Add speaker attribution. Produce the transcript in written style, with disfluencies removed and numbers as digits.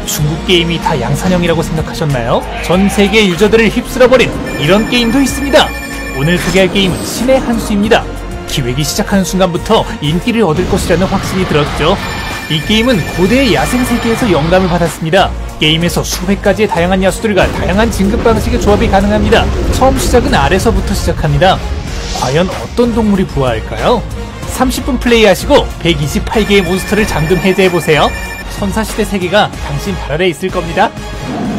Speaker 1: 중국 게임이 다 양산형이라고 생각하셨나요? 전 세계 유저들을 휩쓸어버린 이런 게임도 있습니다. 오늘 소개할 게임은 신의 한 수입니다. 기획이 시작하는 순간부터 인기를 얻을 것이라는 확신이 들었죠. 이 게임은 고대의 야생 세계에서 영감을 받았습니다. 게임에서 수백 가지의 다양한 야수들과 다양한 진급 방식의 조합이 가능합니다. 처음 시작은 아래서부터 시작합니다. 과연 어떤 동물이 부화할까요? 30분 플레이하시고 128개의 몬스터를 잠금 해제해보세요. 선사시대 세계가 당신 발 아래 있을 겁니다.